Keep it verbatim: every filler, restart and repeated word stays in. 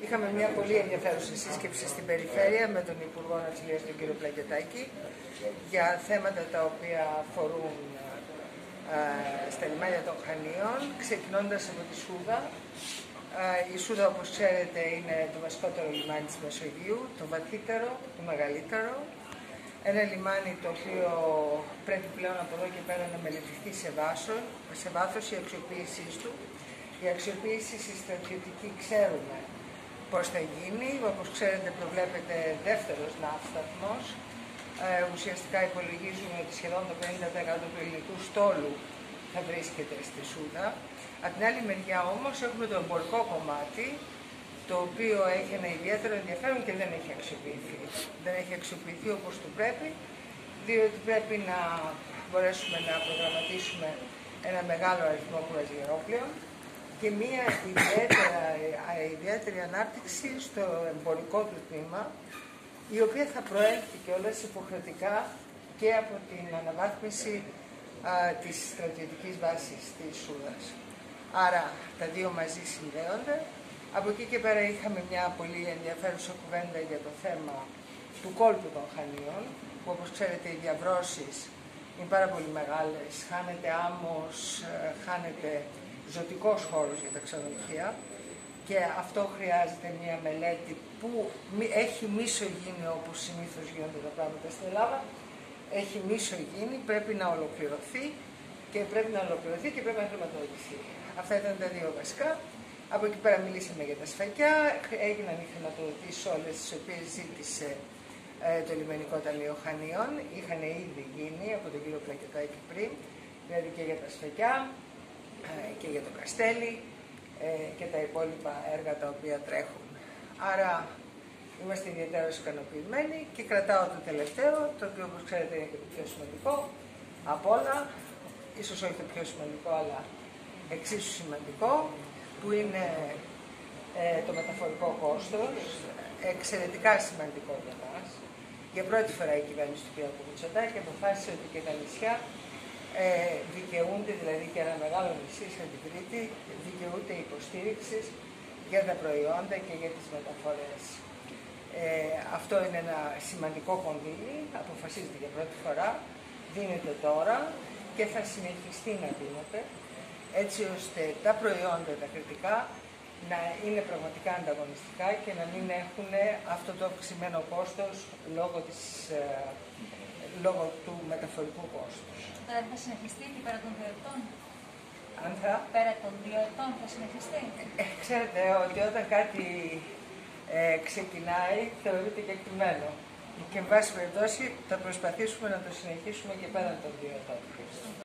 Είχαμε μια πολύ ενδιαφέρουσα σύσκεψη στην περιφέρεια με τον Υπουργό Ναυτιλίας, τον κύριο Πλακιωτάκη, για θέματα τα οποία αφορούν α, στα λιμάνια των Χανίων, ξεκινώντας από τη Σούδα. Α, η Σούδα, όπως ξέρετε, είναι το βασικότερο λιμάνι της Μεσογείου, το βαθύτερο, το μεγαλύτερο. Ένα λιμάνι το οποίο πρέπει πλέον από εδώ και πέρα να μελετηθεί σε, βάσο, σε βάθος η αξιοποίησή του. Η αξιοποίηση στη στρατιωτική ξέρουμε πώς θα γίνει. Όπως ξέρετε, προβλέπεται δεύτερος ναύσταθμος. Ε, ουσιαστικά υπολογίζουμε ότι σχεδόν το πενήντα τοις εκατό του ελληνικού στόλου θα βρίσκεται στη Σούδα. Από την άλλη μεριά όμως έχουμε το εμπορικό κομμάτι, το οποίο έχει ένα ιδιαίτερο ενδιαφέρον και δεν έχει αξιοποιηθεί. Δεν έχει αξιοποιηθεί όπως του πρέπει, διότι πρέπει να μπορέσουμε να προγραμματίσουμε ένα μεγάλο αριθμό κουραζιερόπλαιων και μια ιδιαίτερη ανάπτυξη στο εμπορικό του τμήμα, η οποία θα προέλθει κιόλας υποχρεωτικά και από την αναβάθμιση α, της στρατιωτικής βάσης της Σούδας. Άρα τα δύο μαζί συνδέονται. Από εκεί και πέρα είχαμε μια πολύ ενδιαφέρουσα κουβέντα για το θέμα του κόλπου των Χανίων, που όπως ξέρετε οι διαβρώσεις είναι πάρα πολύ μεγάλες, χάνεται άμμος, χάνεται ζωτικός χώρος για τα ξενοδοχεία και αυτό χρειάζεται μια μελέτη που έχει μισογίνει, όπως συνήθως γίνονται τα πράγματα στην Ελλάδα, έχει μισογίνει, πρέπει να ολοκληρωθεί και πρέπει να ολοκληρωθεί και πρέπει να χρηματοδοτηθεί. Αυτά ήταν τα δύο βασικά. Από εκεί πέρα μιλήσαμε για τα σφακιά, έγιναν οι χρηματοδοτήσεις όλες τις οποίες ζήτησε ε, το Λιμενικό Ταμείο Χανίων. Είχαν ήδη γίνει από τον κύριο Πλακιωτάκη πριν, δηλαδή και για τα σφακιά ε, και για το Καστέλι ε, και τα υπόλοιπα έργα τα οποία τρέχουν. Άρα είμαστε ιδιαίτερα ικανοποιημένοι και κρατάω το τελευταίο, το οποίο όπως ξέρετε είναι και το πιο σημαντικό από όλα, ίσως όχι το πιο σημαντικό αλλά εξίσου σημαντικό, που είναι ε, το μεταφορικό κόστος, εξαιρετικά σημαντικό για μας. Για πρώτη φορά η κυβέρνηση του κ. Μητσοτάκη αποφάσισε ότι και τα νησιά ε, δικαιούνται, δηλαδή και ένα μεγάλο νησί σαν την Κρήτη, δικαιούνται υποστήριξη για τα προϊόντα και για τις μεταφορές. Ε, αυτό είναι ένα σημαντικό κονδύλι, αποφασίζεται για πρώτη φορά, δίνεται τώρα και θα συνεχιστεί να δίνεται, έτσι ώστε τα προϊόντα, τα κριτικά, να είναι πραγματικά ανταγωνιστικά και να μην έχουν αυτό το αυξημένο κόστος λόγω, της, ε, λόγω του μεταφορικού κόστους. Τώρα θα συνεχιστεί και πέρα των δύο ετών. Αν θα... Πέρα των δύο ετών θα συνεχιστεί. Ε, ξέρετε ότι όταν κάτι ε, ξεκινάει θεωρείται κεκτημένο. Και εν πάση περιπτώσει θα προσπαθήσουμε να το συνεχίσουμε και πέραν των δύο ετών.